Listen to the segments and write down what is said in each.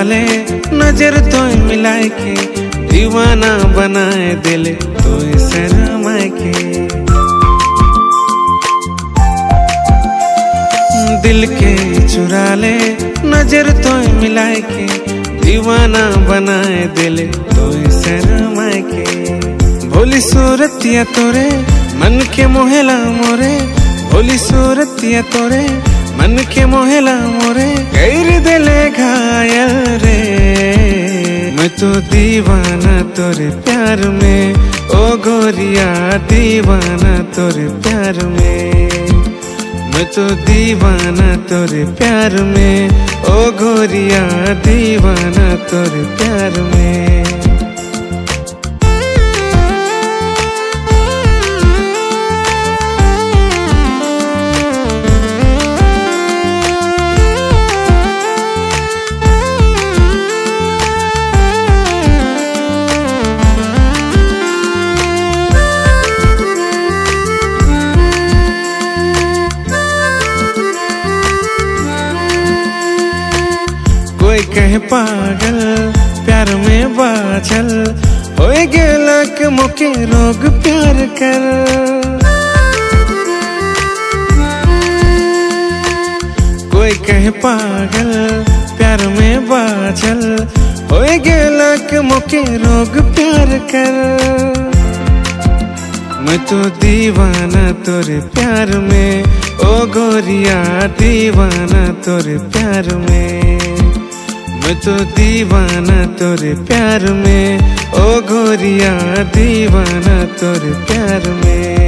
ले नजर तो मिलाए के, दीवाना बनाए दिल तो शर्माए के। दिल के चुरा ले नजर तो मिलाए के, दीवाना बनाए दिल तो शर्माए के। भोली सूरतिया तोरे मन के मोहेला मोरे, भोली सूरतिया तोरे मन के मोहेला मोरे, गैर दिले घायल रे। मैं तो दीवाना तोरे प्यार में, ओ गोरिया दीवाना तोरे प्यार में। मैं तो दीवाना तोरे प्यार में, ओ गोरिया दीवाना तोरे प्यार में। कोई कहे पागल प्यार में बाझल, होए गेला के मोके रोग प्यार कर। कोई कहे पागल प्यार में बाझल, होए गेला के मोके रोग प्यार कर। मैं तो दीवाना तोरे प्यार में, ओ गोरिया दीवाना तोरे प्यार में। मैं तो दीवाना तोरे प्यार में, ओ गोरिया दीवाना तोरे प्यार में।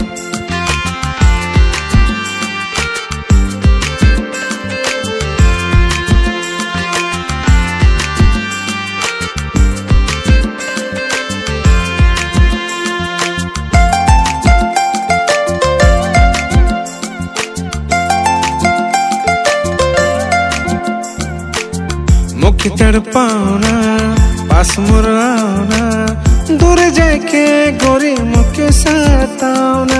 मुख तड़पाओना पास मुराओना, दूर जाके गोरी मुके साथ आओना।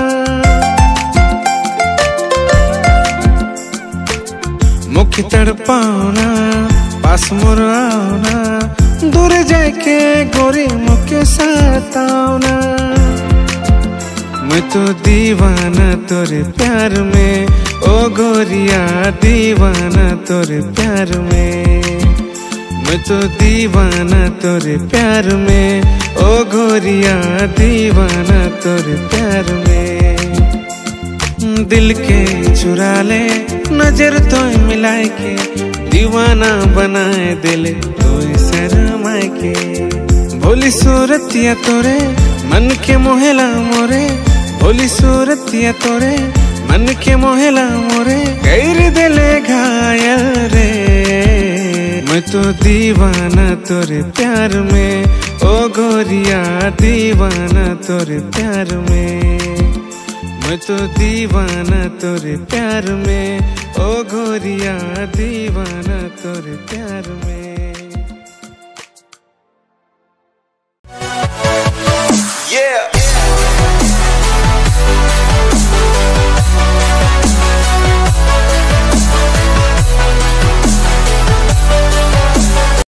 मुख तड़पाओना पास मुराओना, दूर जाके गोरी मुके साथ आओना। मैं तो दीवाना तोरे प्यार में, ओ गोरिया दीवाना तोरे प्यार में। मैं तो दीवाना तोरे प्यार में, ओ गोरिया दीवाना तोरे प्यार में। दिल के चुरा ले नजर तो मिलाए के, दीवाना बनाए दिल तो शर्माए के। भोली सूरतिया तोरे मन के मोहेला मोरे, भोली सूरतिया तोरे मन के मोहेला मोरे, गैर दिले घायल रे। मैं तो दीवाना तोरे प्यार में, ओ गोरिया दीवाना तोरे प्यार में। मैं तो दीवाना तोरे प्यार में, ओ गोरिया दीवाना तोरे प्यार में। Yeah.